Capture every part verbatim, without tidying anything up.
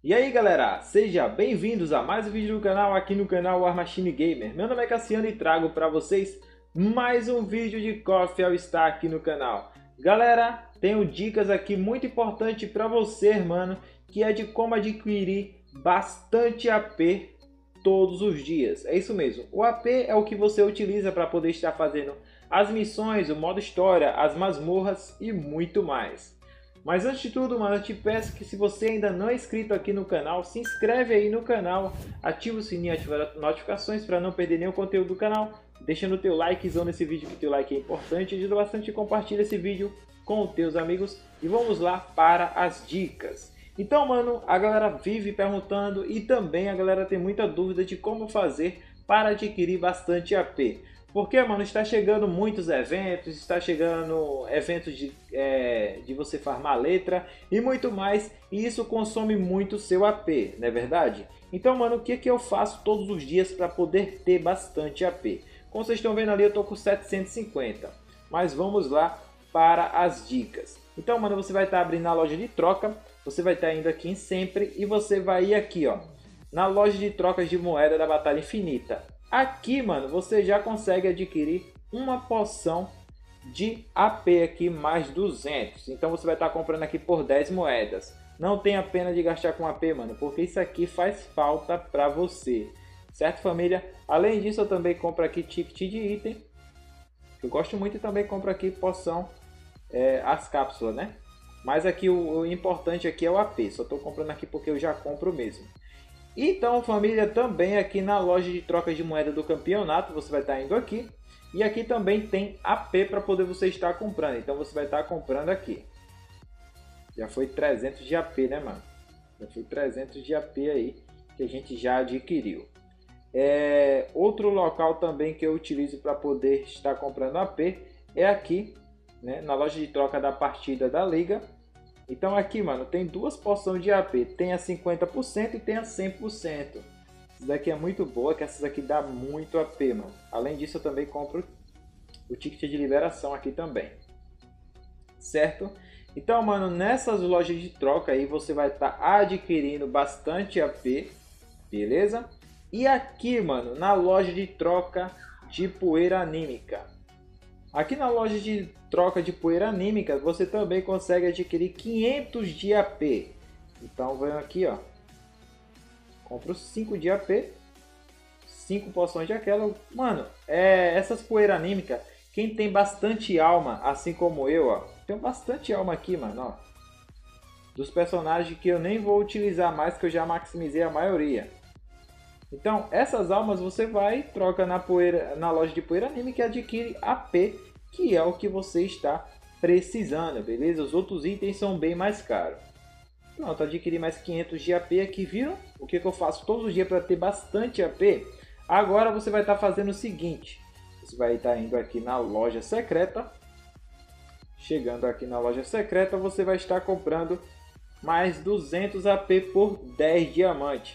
E aí galera, sejam bem-vindos a mais um vídeo do canal aqui no canal War Machine Gamer. Meu nome é Cassiano e trago para vocês mais um vídeo de Coffee All Star aqui no canal. Galera, tenho dicas aqui muito importantes para você, mano, que é de como adquirir bastante A P todos os dias. É isso mesmo, o A P é o que você utiliza para poder estar fazendo as missões, o modo história, as masmorras e muito mais. Mas antes de tudo, mano, eu te peço que se você ainda não é inscrito aqui no canal, se inscreve aí no canal, ativa o sininho, ativa as notificações para não perder nenhum conteúdo do canal. Deixa no teu likezão nesse vídeo, que teu like é importante, ajuda bastante, compartilha esse vídeo com os teus amigos e vamos lá para as dicas. Então, mano, a galera vive perguntando e também a galera tem muita dúvida de como fazer para adquirir bastante A P. Porque, mano, está chegando muitos eventos, está chegando eventos de, é, de você farmar letra e muito mais, e isso consome muito seu A P, não é verdade? Então, mano, o que, que eu faço todos os dias para poder ter bastante A P? Como vocês estão vendo ali, eu estou com setecentos e cinquenta, mas vamos lá para as dicas. Então, mano, você vai estar abrindo a loja de troca, você vai estar indo aqui em sempre e você vai ir aqui, ó, na loja de trocas de moeda da Batalha Infinita. Aqui, mano, você já consegue adquirir uma poção de A P aqui mais duzentos. Então você vai estar comprando aqui por dez moedas. Não tem a pena de gastar com A P, mano, porque isso aqui faz falta pra você. Certo, família? Além disso, eu também compro aqui ticket de item. Eu gosto muito e também compro aqui poção, é, as cápsulas, né? Mas aqui o, o importante aqui é o A P. Só estou comprando aqui porque eu já compro mesmo. Então, família, também aqui na loja de trocas de moeda do campeonato, você vai estar indo aqui. E aqui também tem A P para poder você estar comprando. Então você vai estar comprando aqui. Já foi trezentos de A P, né, mano? Já foi trezentos de A P aí que a gente já adquiriu. É, outro local também que eu utilizo para poder estar comprando A P é aqui, né, na loja de troca da partida da liga. Então aqui, mano, tem duas poções de A P, tem a cinquenta por cento e tem a cem por cento. Essa daqui é muito boa, que essas aqui dá muito A P, mano. Além disso, eu também compro o ticket de liberação aqui também. Certo? Então, mano, nessas lojas de troca aí você vai estar adquirindo bastante A P, beleza? E aqui, mano, na loja de troca de poeira anímica. Aqui na loja de troca de poeira anímica, você também consegue adquirir quinhentos de A P. Então, vem aqui, ó. Compro cinco de A P. cinco poções de aquela. Mano, é, essas poeira anímica, quem tem bastante alma, assim como eu, ó. Tenho bastante alma aqui, mano, ó. Dos personagens que eu nem vou utilizar mais, que eu já maximizei a maioria. Então, essas almas você vai, troca na, poeira, na loja de poeira anímica e adquire A P, que é o que você está precisando, beleza? Os outros itens são bem mais caros. Pronto, adquiri mais quinhentos de A P aqui, viram? O que, que eu faço todos os dias para ter bastante A P? Agora você vai estar fazendo o seguinte. Você vai estar indo aqui na loja secreta. Chegando aqui na loja secreta, você vai estar comprando mais duzentos A P por dez diamantes.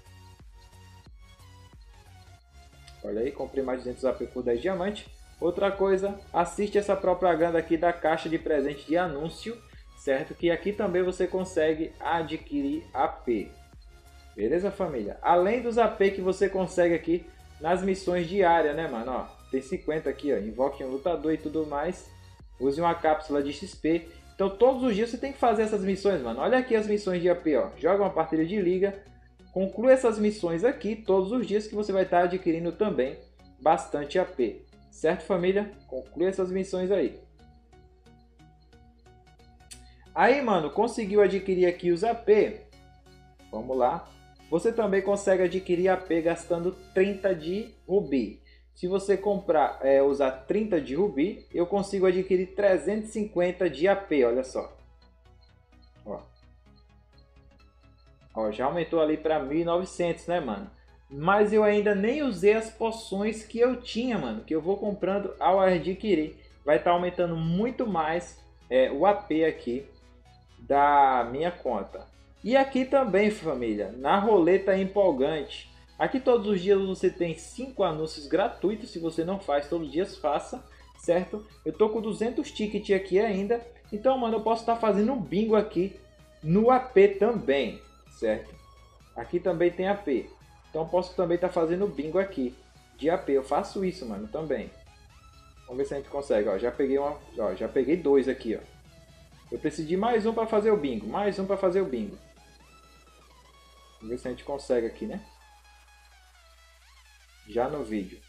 Olha aí, comprei mais duzentos A P por dez diamantes. Outra coisa, assiste essa propaganda aqui da caixa de presente de anúncio, certo? Que aqui também você consegue adquirir A P. Beleza, família? Além dos A P que você consegue aqui nas missões diárias, né, mano? Ó, tem cinquenta aqui, ó. Invoque um lutador e tudo mais. Use uma cápsula de X P. Então, todos os dias você tem que fazer essas missões, mano. Olha aqui as missões de A P, ó. Joga uma partida de liga. Conclua essas missões aqui todos os dias que você vai estar adquirindo também bastante A P. Certo, família? Conclua essas missões aí. Aí, mano, conseguiu adquirir aqui os A P. Vamos lá. Você também consegue adquirir A P gastando trinta de rubi. Se você comprar, é, usar trinta de rubi, eu consigo adquirir trezentos e cinquenta de A P, olha só. Ó. Ó, já aumentou ali para mil e novecentos, né, mano? Mas eu ainda nem usei as poções que eu tinha, mano. Que eu vou comprando ao adquirir. Vai estar tá aumentando muito mais é, o A P aqui da minha conta. E aqui também, família, na roleta empolgante. Aqui todos os dias você tem cinco anúncios gratuitos. Se você não faz, todos os dias faça, certo? Eu tô com duzentos tickets aqui ainda. Então, mano, eu posso estar tá fazendo um bingo aqui no A P também, certo? Aqui também tem A P. Então posso também estar tá fazendo bingo aqui de A P. Eu faço isso, mano, também. Vamos ver se a gente consegue. Ó, já peguei uma, ó, já peguei dois aqui, ó. Eu preciso de mais um para fazer o bingo. Mais um para fazer o bingo. Vamos ver se a gente consegue aqui, né? Já no vídeo.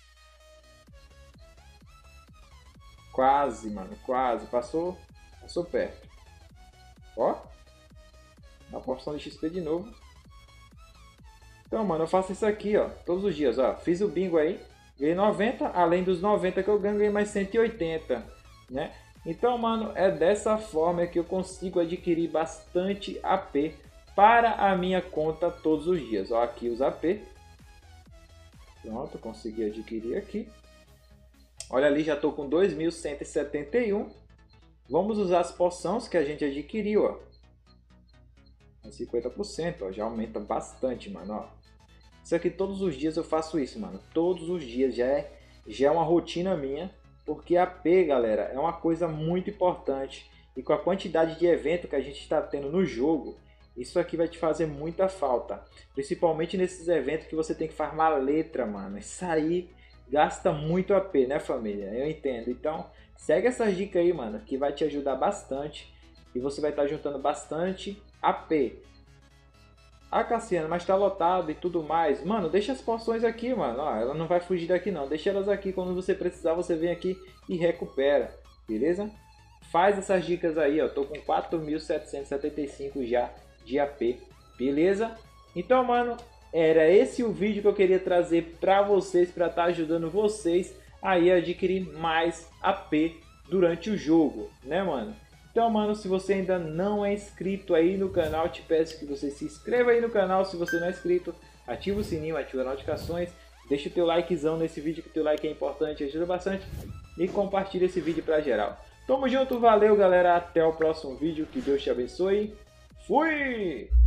Quase, mano. Quase. Passou, passou perto. Ó. Uma porção de X P de novo. Então, mano, eu faço isso aqui, ó. Todos os dias, ó. Fiz o bingo aí. Ganhei noventa. Além dos noventa que eu ganho, ganhei mais cento e oitenta, né? Então, mano, é dessa forma que eu consigo adquirir bastante A P para a minha conta todos os dias. Ó, aqui os A P. Pronto, consegui adquirir aqui. Olha ali, já estou com dois mil cento e setenta e um. Vamos usar as poções que a gente adquiriu, ó. cinquenta por cento, ó, já aumenta bastante, mano, ó. Isso aqui todos os dias eu faço isso, mano. Todos os dias já é, já é uma rotina minha. Porque A P, galera, é uma coisa muito importante. E com a quantidade de evento que a gente está tendo no jogo, isso aqui vai te fazer muita falta. Principalmente nesses eventos que você tem que farmar letra, mano. Isso aí gasta muito A P, né, família? Eu entendo. Então, segue essas dicas aí, mano, que vai te ajudar bastante. E você vai estar juntando bastante A P. Ah, Cassiano, mas tá lotado e tudo mais. Mano, deixa as poções aqui, mano. Ó, ela não vai fugir daqui, não. Deixa elas aqui. Quando você precisar, você vem aqui e recupera. Beleza? Faz essas dicas aí, ó. Tô com quatro mil setecentos e setenta e cinco já de A P. Beleza? Então, mano, era esse o vídeo que eu queria trazer pra vocês. Pra estar ajudando vocês aí a adquirir mais A P durante o jogo. Né, mano? Então, mano, se você ainda não é inscrito aí no canal, te peço que você se inscreva aí no canal. Se você não é inscrito, ativa o sininho, ativa as notificações. Deixa o teu likezão nesse vídeo, que o teu like é importante, ajuda bastante. E compartilha esse vídeo pra geral. Tamo junto, valeu, galera. Até o próximo vídeo. Que Deus te abençoe. Fui!